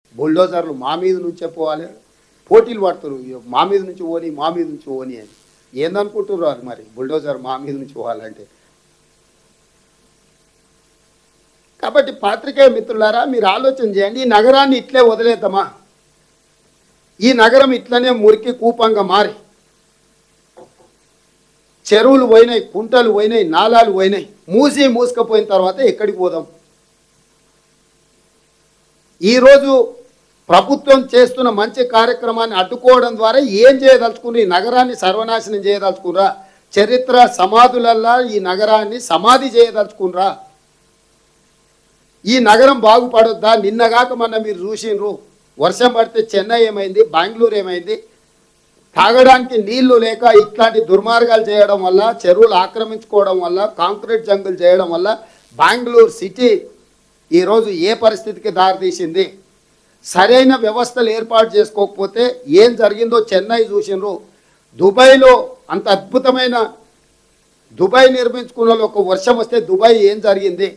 బుల్డోజర్లు మా మీద నుంచే పోవాలి, పోటీలు పడుతున్నారు మా మీద నుంచి పోని మా మీద నుంచి పోని అని. ఏందనుకుంటున్నారు అది మరి బుల్డోజర్ మా మీద నుంచి పోవాలంటే? కాబట్టి పాత్రికేయ మిత్రులారా, మీరు ఆలోచన చేయండి. ఈ నగరాన్ని ఇట్లే వదిలేద్దామా? ఈ నగరం ఇట్లనే మురికి కూపంగా మారి చెరువులు పోయినాయి, కుంటలు పోయినాయి, నాలాలు పోయినాయి, మూసుకపోయిన తర్వాత ఎక్కడికి పోదాం? ఈరోజు ప్రభుత్వం చేస్తున్న మంచి కార్యక్రమాన్ని అడ్డుకోవడం ద్వారా ఏం చేయదలుచుకుని? ఈ నగరాన్ని సర్వనాశనం చేయదలుచుకురా? చరిత్ర సమాధులల్లా ఈ నగరాన్ని సమాధి చేయదలుచుకురా? ఈ నగరం బాగుపడొద్దా? నిన్నగాక మొన్న మీరు చూసిండ్రు, వర్షం పడితే చెన్నై ఏమైంది, బెంగళూరు ఏమైంది? తాగడానికి నీళ్లు లేక ఇట్లాంటి దుర్మార్గాలు చేయడం వల్ల, చెరువులు ఆక్రమించుకోవడం వల్ల, కాంక్రీట్ జంగులు చేయడం వల్ల బెంగళూరు సిటీ ఈరోజు ఏ పరిస్థితికి దారితీసింది? సరైన వ్యవస్థలు ఏర్పాటు చేసుకోకపోతే ఏం జరిగిందో చెన్నై చూసినారు. దుబాయ్లో అంత అద్భుతమైన దుబాయ్ నిర్మించుకున్న ఒక వర్షం వస్తే దుబాయ్ ఏం జరిగింది?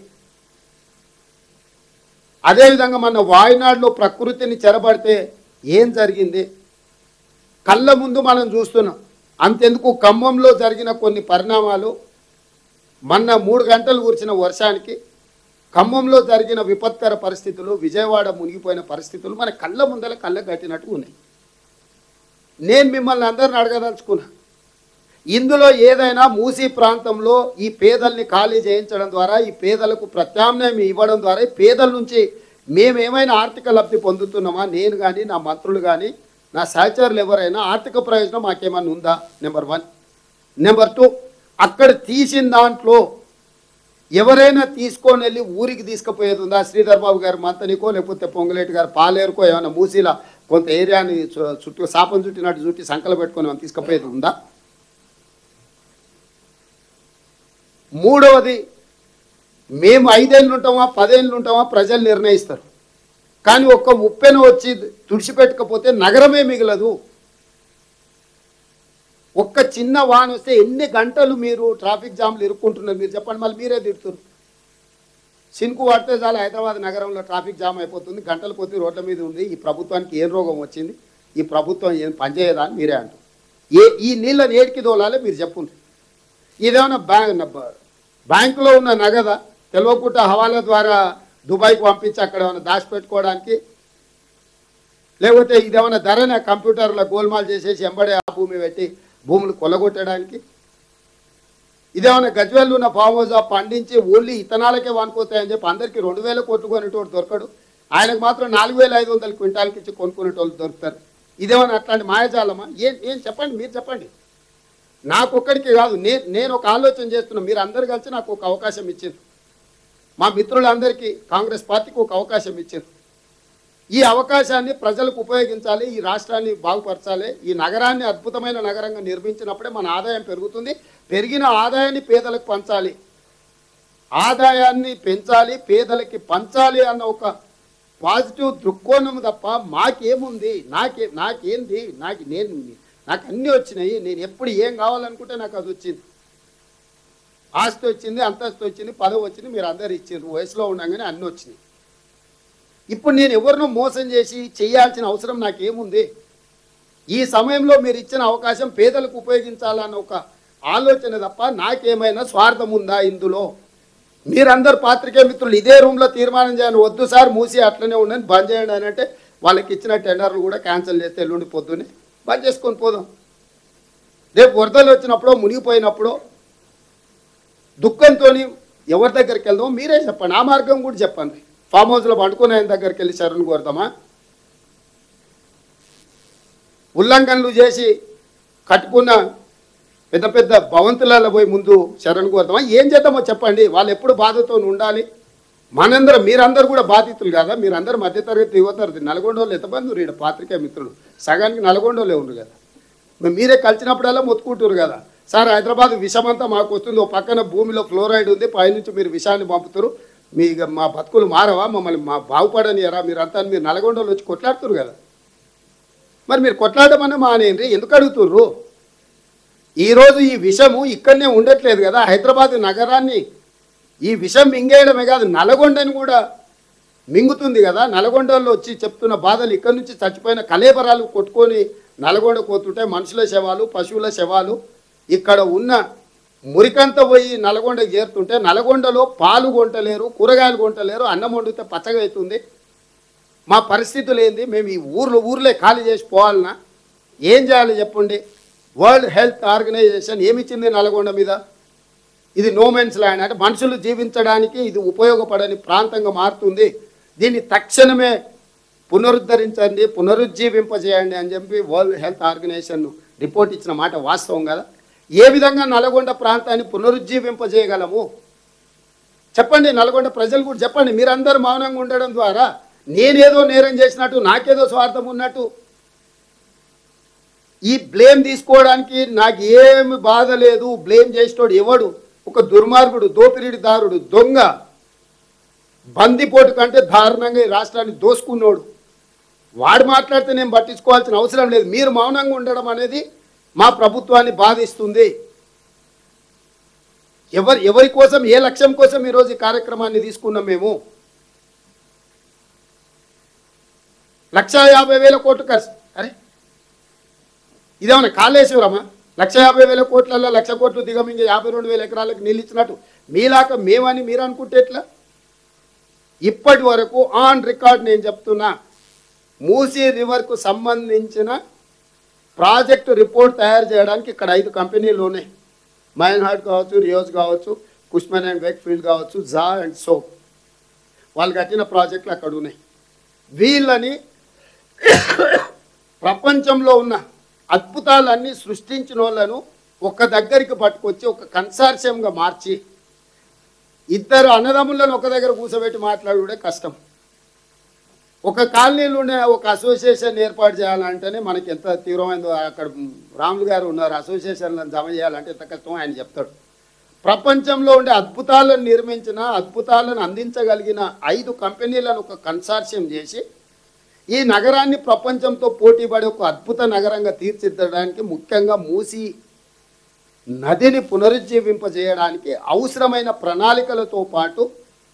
అదేవిధంగా మన వాయనాడులో ప్రకృతిని చెరబడితే ఏం జరిగింది? కళ్ళ ముందు మనం చూస్తున్నాం. అంతెందుకు ఖమ్మంలో జరిగిన కొన్ని పరిణామాలు, మొన్న 3 గంటలు కురిసిన వర్షానికి ఖమ్మంలో జరిగిన విపత్కర పరిస్థితులు, విజయవాడ మునిగిపోయిన పరిస్థితులు మన కళ్ళ ముందర కళ్ళ కట్టినట్టు ఉన్నాయి. నేను మిమ్మల్ని అందరిని అడగదలుచుకున్నా, ఇందులో ఏదైనా మూసీ ప్రాంతంలో ఈ పేదల్ని ఖాళీ చేయించడం ద్వారా, ఈ పేదలకు ప్రత్యామ్నాయం ఇవ్వడం ద్వారా ఈ పేదల నుంచి మేమేమైనా ఆర్థిక లబ్ధి పొందుతున్నామా? నేను కానీ, నా మంత్రులు కానీ, నా సహచరులు ఎవరైనా ఆర్థిక ప్రయోజనం మాకేమన్నా ఉందా? నెంబర్ 1. నెంబర్ 2, అక్కడ తీసిన దాంట్లో ఎవరైనా తీసుకొని వెళ్ళి ఊరికి తీసుకుపోయేది ఉందా? శ్రీధర్ బాబు గారు మంతనికో లేకపోతే పొంగులేటి గారు పాలేరుకో ఏమైనా మూసీలా కొంత ఏరియాని చుట్టూ శాపం చుట్టినట్టు చుట్టి సంకలు పెట్టుకొని ఏమైనా తీసుకుపోయేది ఉందా? మూడవది, మేము 5 ఏళ్ళు ఉంటామా 10 ఏళ్ళు ఉంటామా ప్రజలు నిర్ణయిస్తారు. కానీ ఒక్క ఉప్పెన వచ్చి తుడిచిపెట్టకపోతే నగరమే మిగలదు. ఒక్క చిన్న వాన వస్తే ఎన్ని గంటలు మీరు ట్రాఫిక్ జామ్లు ఇరుక్కుంటున్నారు మీరు చెప్పండి. మళ్ళీ మీరే తిడుతున్నారు. సినుకు పడితే చాలా హైదరాబాద్ నగరంలో ట్రాఫిక్ జామ్ అయిపోతుంది, గంటలు కొద్ది రోడ్ల మీద ఉంది. ఈ ప్రభుత్వానికి ఏం రోగం వచ్చింది? ఈ ప్రభుత్వం ఏం పనిచేయదా అని మీరే అంటారు. ఈ నీళ్ళని ఏడికి దోలాలి మీరు చెప్పుండ్రు. ఇదేమన్నా బ్యాంకులో ఉన్న నగదా తెలియకుండా హవాలా ద్వారా దుబాయ్కి పంపించి అక్కడ ఏమైనా దాచిపెట్టుకోవడానికి? లేకపోతే ఇదేమైనా ధరనే కంప్యూటర్లో గోల్మాల్ చేసేసి ఎంబడే ఆ భూమి పెట్టి భూములు కొల్లగొట్టడానికి? ఇదేమైనా గజ్వేల్లో ఉన్న ఫామ్ హౌస్ పండించి ఓన్లీ ఇతనాలకే వానుకోతాయని చెప్పి అందరికీ 2000 కోట్లు కొనేటోడు దొరకడు, ఆయనకు మాత్రం 4500 క్వింటాలకి ఇచ్చి కొనుక్కునేటోళ్ళు దొరుకుతారు. ఇదేమైనా అట్లాంటి మాయాజాలమా? ఏం చెప్పండి, మీరు చెప్పండి. నాకు ఒక్కడికి కాదు, నేను ఒక ఆలోచన చేస్తున్నా. మీరు అందరు కలిసి నాకు ఒక అవకాశం ఇచ్చారు, మా మిత్రులందరికీ కాంగ్రెస్ పార్టీకి ఒక అవకాశం ఇచ్చారు. ఈ అవకాశాన్ని ప్రజలకు ఉపయోగించాలి, ఈ రాష్ట్రాన్ని బాగుపరచాలి. ఈ నగరాన్ని అద్భుతమైన నగరంగా నిర్మించినప్పుడే మన ఆదాయం పెరుగుతుంది. పెరిగిన ఆదాయాన్ని పేదలకు పంచాలి, ఆదాయాన్ని పెంచాలి, పేదలకి పంచాలి అన్న ఒక పాజిటివ్ దృక్కోణం తప్ప మాకేముంది? నాకేంది? నాకు అన్నీ వచ్చినాయి. నేను ఎప్పుడు ఏం కావాలనుకుంటే నాకు అది వచ్చింది. ఆస్తి వచ్చింది, అంతస్తు వచ్చింది, పదవి వచ్చింది, మీరు అందరు ఇచ్చారు. వయసులో ఉండగానే అన్నీ వచ్చినాయి. ఇప్పుడు నేను ఎవరినో మోసం చేసి చేయాల్సిన అవసరం నాకేముంది? ఈ సమయంలో మీరు ఇచ్చిన అవకాశం పేదలకు ఉపయోగించాలన్న ఒక ఆలోచన తప్ప నాకేమైనా స్వార్థం ఉందా ఇందులో? మీరందరు పాత్రికేయ మిత్రులు ఇదే రూమ్లో తీర్మానం చేయండి, వద్దు సార్ మూసి అట్లనే ఉండని బంద్ చేయండి అని అంటే వాళ్ళకి ఇచ్చిన టెండర్లు కూడా క్యాన్సిల్ చేస్తే ఎల్లుండి పొద్దున్నే బంద్ చేసుకొని పోదాం. రేపు వరదలు వచ్చినప్పుడు మునిగిపోయినప్పుడు దుఃఖంతో ఎవరి దగ్గరికి వెళ్దామో మీరే చెప్పండి. ఆ మార్గం కూడా చెప్పండి. ఫామ్ హౌస్లో పండుకునే ఆయన దగ్గరికి వెళ్ళి శరణు కోరుదామా? ఉల్లంఘనలు చేసి కట్టుకున్న పెద్ద పెద్ద భవంతులలో పోయి ముందు శరణు కోరుదామా? ఏం చేద్దామో చెప్పండి. వాళ్ళు ఎప్పుడు బాధతో ఉండాలి? మీరందరూ కూడా బాధితులు కదా. మీరందరూ మధ్యతరగతి యువతరగతి. నల్గొండోళ్ళు ఎంతమంది ఈడ పాత్రికేయ మిత్రులు సగానికి నల్గొండోళ్ళే ఉన్నారు కదా. మీరే కలిసినప్పుడల్లా మొత్తుకుంటారు కదా, సార్ హైదరాబాద్ విషమంతా మాకు వస్తుంది, ఓ పక్కన భూమిలో ఫ్లోరైడ్ ఉంది, పైనుంచి మీరు విషాన్ని పంపుతారు, మా బతుకులు మారవా, మమ్మల్ని బాగుపడనియరా మీరంతా? మీరు నల్గొండలో వచ్చి కొట్లాడుతున్నారు కదా. మరి మీరు కొట్లాడమని మానేయండి, ఎందుకు అడుగుతుర్రు? ఈరోజు ఈ విషము ఇక్కడనే ఉండట్లేదు కదా. హైదరాబాద్ నగరాన్ని ఈ విషం మింగేయడమే కాదు, నల్గొండని కూడా మింగుతుంది కదా. నల్గొండలో వచ్చి చెప్తున్న బాధలు ఇక్కడ నుంచి చచ్చిపోయిన కలేబరాలు కొట్టుకొని నల్గొండ పోతుంటే మనుషుల శవాలు, పశువుల శవాలు ఇక్కడ ఉన్న మురికంతా పోయి నల్గొండకి చేరుతుంటే నల్గొండలో పాలు కొంటలేరు, కూరగాయలు కొంటలేరు, అన్నం వండితే పచ్చగా అవుతుంది. మా పరిస్థితులు ఏంది? మేము ఈ ఊర్లే ఖాళీ చేసి పోవాలన్నా ఏం చేయాలి చెప్పండి? వరల్డ్ హెల్త్ ఆర్గనైజేషన్ ఏమిచ్చింది నల్గొండ మీద? ఇది నోమెన్స్ ల్యాండ్, అంటే మనుషులు జీవించడానికి ఇది ఉపయోగపడని ప్రాంతంగా మారుతుంది. దీన్ని తక్షణమే పునరుద్ధరించండి, పునరుజ్జీవింపజేయండి అని చెప్పి వరల్డ్ హెల్త్ ఆర్గనైజేషన్ రిపోర్ట్ ఇచ్చిన మాట వాస్తవం కదా. ఏ విధంగా నల్గొండ ప్రాంతాన్ని పునరుజ్జీవింపజేయగలము చెప్పండి? నల్గొండ ప్రజలు కూడా చెప్పండి. మీరందరూ మౌనంగా ఉండడం ద్వారా నేనేదో నేరం చేసినట్టు, నాకేదో స్వార్థం ఉన్నట్టు ఈ బ్లేమ్ తీసుకోవడానికి నాకు ఏమి బాధ లేదు. బ్లేమ్ చేసేటోడు ఎవడు? ఒక దుర్మార్గుడు, దోపిడీదారుడు, దొంగ, బందిపోటు కంటే దారుణంగా ఈ రాష్ట్రాన్ని దోసుకున్నోడు. వాడు మాట్లాడితే నేను పట్టించుకోవాల్సిన అవసరం లేదు. మీరు మౌనంగా ఉండడం అనేది మా ప్రభుత్వాన్ని బాధిస్తుంది. ఎవరి కోసం, ఏ లక్ష్యం కోసం ఈరోజు ఈ కార్యక్రమాన్ని తీసుకున్నాం? మేము 1,50,000 కోట్లు ఖర్చు. అరే ఇదేమన్నా కాళేశ్వరమా? 1,50,000 కోట్లలో 1,00,000 కోట్లు దిగమింగి 52,000 ఎకరాలకు నీళ్ళు ఇచ్చినట్టు మీలాక మేమని మీరు అనుకుంటే ఎట్లా? ఇప్పటి వరకు ఆన్ రికార్డ్ నేను చెప్తున్నా, మూసీ రివర్కు సంబంధించిన ప్రాజెక్టు రిపోర్ట్ తయారు చేయడానికి ఇక్కడ 5 కంపెనీలు ఉన్నాయి. మైన్ హార్ట్ కావచ్చు, రియోస్ కావచ్చు, కుష్మన్ అండ్ వేక్ఫీల్డ్ కావచ్చు, జా అండ్ సోప్. వాళ్ళు కట్టిన ప్రాజెక్టులు అక్కడ ఉన్నాయి. వీళ్ళని ప్రపంచంలో ఉన్న అద్భుతాలన్నీ సృష్టించిన వాళ్ళను ఒక దగ్గరికి పట్టుకొచ్చి ఒక కన్సార్షియంగా మార్చి ఇద్దరు అన్నదమ్ములను ఒక దగ్గర కూర్చోబెట్టి మాట్లాడుడే కష్టం. ఒక కాలనీలో ఉండే ఒక అసోసియేషన్ ఏర్పాటు చేయాలంటేనే మనకి ఎంత తీవ్రమైందో. అక్కడ రాములు గారు ఉన్నారు, అసోసియేషన్లను జమ చేయాలంటే ఎంత కష్టం ఆయన చెప్తాడు. ప్రపంచంలో ఉండే అద్భుతాలను నిర్మించిన, అద్భుతాలను అందించగలిగిన 5 కంపెనీలను ఒక కన్సార్షియం చేసి ఈ నగరాన్ని ప్రపంచంతో పోటీపడే ఒక అద్భుత నగరంగా తీర్చిదిద్దడానికి, ముఖ్యంగా మూసీ నదిని పునరుజ్జీవింపజేయడానికి అవసరమైన ప్రణాళికలతో పాటు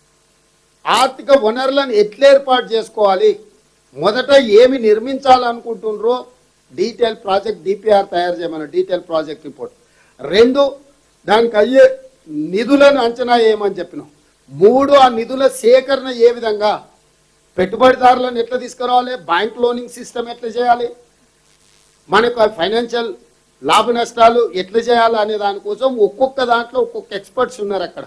ఆర్థిక వనరులను ఎట్లా ఏర్పాటు చేసుకోవాలి, మొదట ఏమి నిర్మించాలనుకుంటున్నారో డీటెయిల్ ప్రాజెక్ట్ డిపిఆర్ తయారు చేయమని, డీటెయిల్ ప్రాజెక్ట్ రిపోర్ట్. 2 దానికి అయ్యే నిధులను అంచనా వేయమని చెప్పినాం. 3 ఆ నిధుల సేకరణ ఏ విధంగా, పెట్టుబడిదారులను ఎట్లా తీసుకురావాలి, బ్యాంక్ లోనింగ్ సిస్టమ్ ఎట్లా చేయాలి, మనకు ఫైనాన్షియల్ లాభ నష్టాలు ఎట్లా చేయాలి అనే దానికోసం ఒక్కొక్క దాంట్లో ఒక్కొక్క ఎక్స్పర్ట్స్ ఉన్నారు. అక్కడ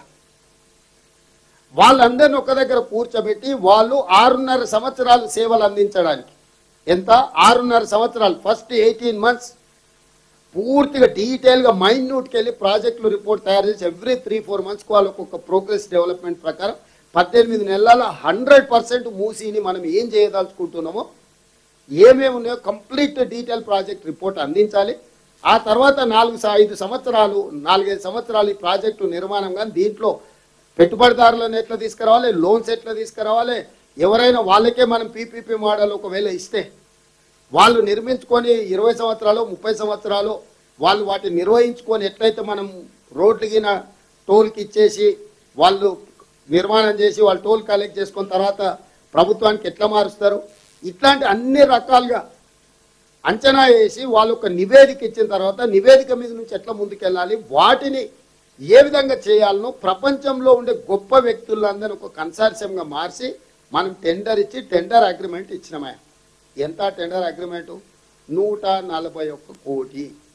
వాళ్ళందరినీ ఒక దగ్గర కూర్చోబెట్టి వాళ్ళు 6.5 సంవత్సరాలు సేవలు అందించడానికి, ఎంత 6.5 సంవత్సరాలు, ఫస్ట్ 18 months పూర్తిగా డీటెయిల్గా మైన్యూట్కి వెళ్ళి ప్రాజెక్టులు రిపోర్ట్ తయారు చేసి ఎవ్రీ 3-4 months వాళ్ళు ఒక్కొక్క ప్రోగ్రెస్ డెవలప్మెంట్ ప్రకారం 18 నెలల 100% మూసీని మనం ఏం చేయదలుచుకుంటున్నామో, ఏమేమి ఉన్నాయో కంప్లీట్ డీటెయిల్ ప్రాజెక్ట్ రిపోర్ట్ అందించాలి. ఆ తర్వాత 4-5 సంవత్సరాలు 4-5 సంవత్సరాలు ఈ ప్రాజెక్టు నిర్మాణం. కానీ దీంట్లో పెట్టుబడిదారులను ఎట్లా తీసుకురావాలి, లోన్స్ ఎట్లా తీసుకురావాలి, ఎవరైనా వాళ్ళకే మనం పీపీపీ మోడల్ ఒకవేళ ఇస్తే వాళ్ళు నిర్మించుకొని 20 సంవత్సరాలు 30 సంవత్సరాలు వాళ్ళు వాటిని నిర్వహించుకొని ఎట్లయితే మనం రోడ్లకిన టోల్కి ఇచ్చేసి వాళ్ళు నిర్మాణం చేసి వాళ్ళు టోల్ కలెక్ట్ చేసుకున్న తర్వాత ప్రభుత్వానికి ఎట్లా మారుస్తారు, ఇట్లాంటి అన్ని రకాలుగా అంచనా వేసి వాళ్ళు ఒక నివేదిక ఇచ్చిన తర్వాత నివేదిక మీద నుంచి ఎట్లా ముందుకెళ్ళాలి, వాటిని ఏ విధంగా చేయాలనో ప్రపంచంలో ఉండే గొప్ప వ్యక్తులందరూ ఒక కన్సార్షియంగా మార్చి మనం టెండర్ ఇచ్చి టెండర్ అగ్రిమెంట్ ఇచ్చినామే. ఎంత టెండర్ అగ్రిమెంటు? 141 కోటి.